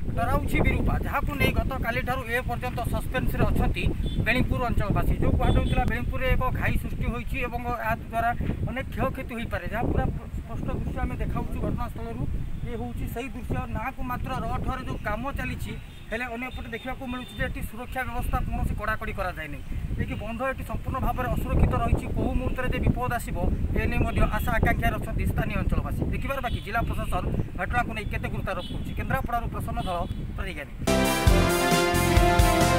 डराउछि विरूपा जहाँ को नहीं गत काली ठारू ए पर्यंत सस्पेन्स रे अछंती बेणीपुर अंचलवासी जो कहला बेणीपुर एक घाई सृष्टि होइछि एवं या द्वारा अनेक क्षयक्षति हो पारे जहाँ पूरा स्पष्ट दृश्य आम देखा घटनास्थल ये हूँ से दृश्य ना को मात्र रठर जो कम चली हेले अंपटे देखा मिलूँ सुरक्षा व्यवस्था कौन कड़ाकड़ी कराए बंध ये संपूर्ण भाव में असुरक्षित रही कौ मुहूर्त विपद आसो एने आशा आकांक्षार अच्छा स्थानीय अंचलवासी देखिबार बाकी जिला प्रशासन घटना को नहीं केते गुरुत्वारोप कर केन्द्रापड़ा प्रसन्न धल प्रतिज्ञा।